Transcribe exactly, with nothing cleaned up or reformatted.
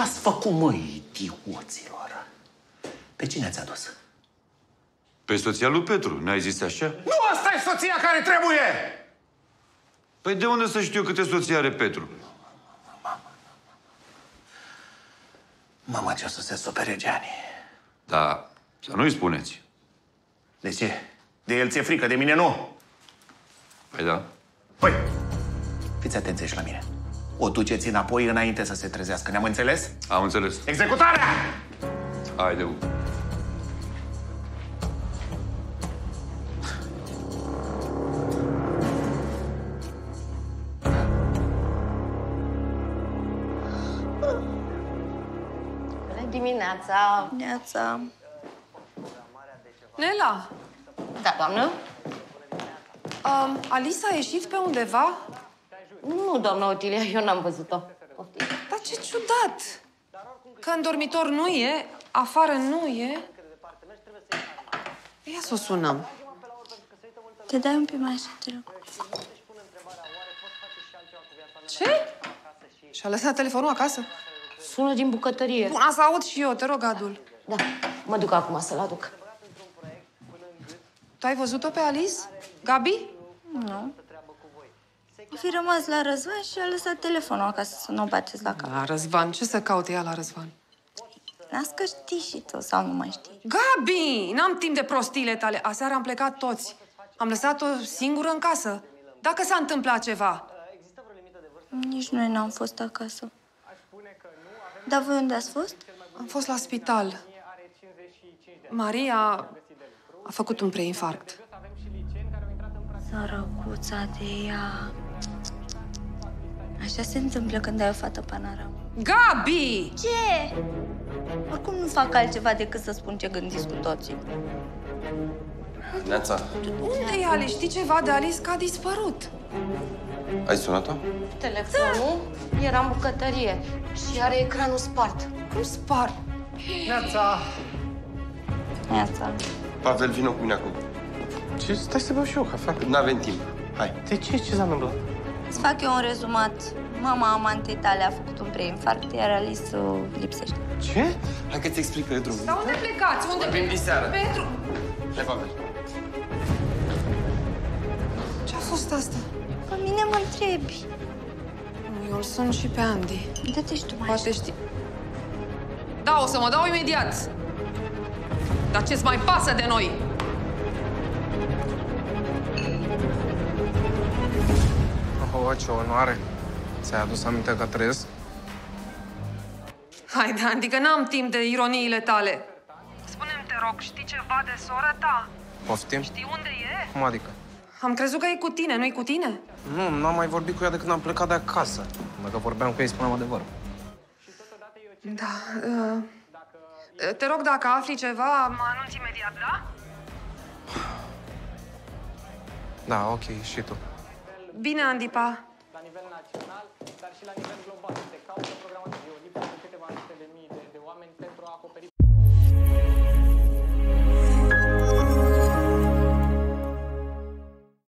Ce-ați făcut, măi, idioților? Pe cine ați adus? Pe soția lui Petru, n-ai zis așa? Nu, asta e soția care trebuie! Păi de unde să știu câte soții are Petru? Mama, ce o să se supere Gianni. Da, să nu-i spuneți. De ce? De el ți-e frică, de mine nu? Păi da. Păi, fiți atenți și la mine. O duceți înapoi înainte să se trezească. Ne-am înțeles? Am înțeles. Executarea! Haide, U. Bună dimineața! Neața. Nela, Da, doamnă? um, Alisa a ieșit pe undeva? Nu, doamna Otilia, eu n-am văzut-o. Dar ce ciudat! Că în dormitor nu e, afară nu e. Ia să o sunăm. Te dai un pic mai așa, te rog. Ce? Și-a lăsat telefonul acasă? Sună din bucătărie. Bun, să aud și eu, te rog, Adul. Da, mă duc acum să-l aduc. Tu ai văzut-o pe Alice? Gabi? Nu. O fi rămas la Răzvan și a lăsat telefonul acasă să nu o bateți la cap. La Răzvan. Ce să caute ea la Răzvan? Las că știi și tu, sau nu mai știi. Gabi! N-am timp de prostiile tale. Aseară am plecat toți. Am lăsat-o singură în casă. Dacă s-a întâmplat ceva. Nici noi n-am fost acasă. Dar voi unde ați fost? Am fost la spital. Maria a făcut un preinfarct. Sărăcuța de ea. Așa se întâmplă când ai o fată panoramă. Gabi! Ce? Oricum nu fac altceva decât să spun ce gândiți cu toții. Neața, Unde e Alice? Știi ceva de Alice? Că a dispărut. ai sunat-o? Telefonul era în bucătărie și are ecranul spart. Cum spar? Neața! Neața. Pavel, vină cu mine acum. Ce? Stai să beau și eu cafea. N-avem timp. Hai. De ce? Ce s-a întâmplat? Îți fac eu un rezumat. Mama amantei tale a făcut un preinfarct, iar Alice uh, lipsește. Ce? Hai că-ți explic pe drum. Dar unde plecați? Unde? Vorbim diseară. Petru! Hai, Pavel. Ce-a fost asta? Pe mine mă întrebi. Nu, eu îl sun și pe Andy. Dă-te și tu mai Poate știi. Da, o să mă dau imediat. Dar ce-ți mai pasă de noi? Oh, ce onoare. Ți-ai adus aminte că trăiesc? Hai, Andy, că n-am timp de ironiile tale. Spune-mi, te rog, știi ceva de sora ta? Poftim? Știi unde e? Cum adică? Am crezut că e cu tine, nu-i cu tine? Nu, n-am mai vorbit cu ea de când am plecat de acasă. Dacă vorbeam cu ei, spuneam adevărul. Da. Uh, te rog, dacă afli ceva, mă anunți imediat, da? Da, ok, și tu. Bine, Andy, pa. La nivel național, dar și la nivel global. Se caută programație.